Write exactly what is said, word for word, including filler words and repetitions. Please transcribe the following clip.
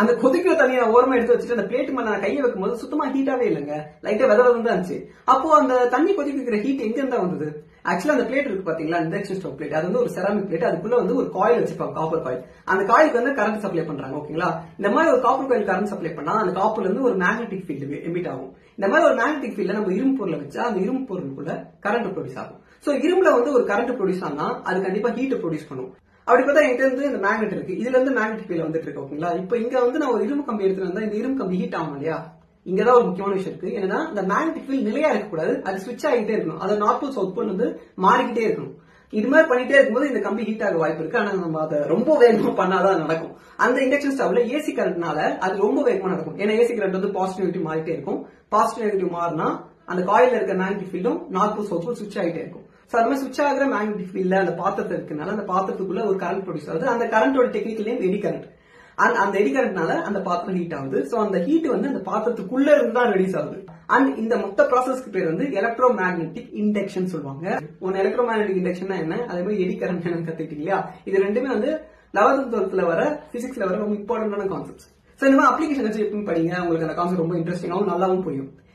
அந்த கொதிக்கிற தண்ணியை ஓரமா எடுத்து வச்சுட்டு அந்த பிளேட் மேல நான் கையை வைக்கும்போது சுத்தமா ஹீட்டாவே இல்லைங்க, லைட்டா வெத வெதம் தான் இருந்துச்சு. அப்போ அந்த தண்ணி கொதிக்கிற ஹீட் எங்க இருந்தா வந்தது? ஆக்சுவலா அந்த பிளேட் இருக்கு பாத்தீங்களா, இண்டக்ஷன் ஸ்டவ் பிளேட், அது வந்து ஒரு செராமிக் பிளேட். அதுக்குள்ள வந்து ஒரு காயில் வச்சிருப்பாங்க, காப்பர் காயில். அந்த காயிலுக்கு வந்து கரண்ட் சப்ளை பண்றாங்க. ஓகேங்களா, இந்த மாதிரி ஒரு காப்பர் காயில் கரண்ட் சப்ளை பண்ணா அந்த காப்பர்ல இருந்து ஒரு மேக்னெட்டிக் ஃபீல்டு எமிட் ஆகும். இந்த மாதிரி ஒரு மேக்னெட்டிக் ஃபீல்ட நம்ம இரும்பு பொருளை வச்சா அந்த இரும்பு பொருளுக்குள்ள கரண்ட் ப்ரொடியூஸ் ஆகும். சோ இரும்புல வந்து ஒரு கரண்ட் ப்ரொடியூஸ் ஆனா அது கண்டிப்பா ஹீட் ப்ரொடியூஸ் பண்ணும். அப்படி பார்த்தா என்கிட்ட இருந்து இந்த மேக்னெட் இருக்கு, இதுல இருந்து மேக்னெட்டிக் ஃபீல்ட் வந்துட்டு இருக்கு. ஓகேங்களா, இப்போ இங்க வந்து நான் ஒரு இரும்பு கம்பி எடுத்துட்டு வந்தா இந்த இரும்பு கம்பி ஹீட் ஆகும் இல்லையா? இங்கதான் ஒரு முக்கியமான விஷயம் இருக்கு. என்னன்னா இந்த மேக்னெட்டிக் ஃபீல்ட் நிலையா இருக்கக்கூடாது, அது ஸ்விட்ச் ஆகிட்டே இருக்கணும். அது நார்த் போல் சவுத் போல் வந்து மாறிக்கிட்டே இருக்கணும். இது மாதிரி பண்ணிட்டே இருக்கும்போது இந்த கம்பி ஹீட் ஆக வாய்ப்பு இருக்கு. ஆனா நம்ம அதை ரொம்ப வேகமா பண்ணாதான் நடக்கும். அந்த இண்டக்ஷன் ஸ்டவ்ல ஏசி கரண்ட்னால அது ரொம்ப வேகமா நடக்கும். ஏன்னா ஏசி கரண்ட் வந்து பாசிட்டிவ் நெகட்டிவ் மாறிட்டே இருக்கும். பாசிட்டிவ் நெகட்டிவ் மாறினா அந்த காயில இருக்க மேக்னெட்டிக் ஃபீல்டும் நார்த் போல் சவுத் போல் ஸ்விட்ச் ஆகிட்டே இருக்கும். சோ அது மாதிரி ஸ்விட்ச் ஆகிற மேக்னெட்டிக் ஃபீல்ட்ல அந்த பாத்திரத்தை இருக்கனால அந்த பாத்திரத்துக்குள்ள ஒரு கரண்ட் ப்ரொடியூஸ் ஆகுது. அந்த கரண்டோட டெக்னிக்கல் நேம் எடி கரண்ட். அந்த எடி கரண்ட்னால அந்த பாத்திரம் ஹீட் ஆகுது. சோ அந்த ஹீட் வந்து அந்த பாத்திரத்துக்குள்ள இருந்து தான் ரிலீஸ் ஆகுது. அண்ட் இந்த மொத்த ப்ராசஸ்க்கு பேர் வந்து எலக்ட்ரோ மேக்னெட்டிக் இண்டக்ஷன் சொல்லுவாங்க. ஒன்னு எலக்ட்ரோ மேக்னெட்டிக் இண்டக்ஷன் என்ன, அதே மாதிரி எடி கரண்ட் என்னன்னு கத்துக்கிட்டீங்க இல்லையா? இது ரெண்டுமே வந்து லெவன்த் டுவெல்த்ல வர பிசிக்ஸ்ல வர ரொம்ப இம்பார்ட்டன்டான கான்செப்ட்ஸ். சோ இந்த மாதிரி அப்ளிகேஷன் வச்சு எப்பவும் படிங்க, உங்களுக்கு அந்த கான்செப்ட் ரொம்ப இன்ட்ரெஸ்டிங்காகவும் நல்லாவும் புரியும்.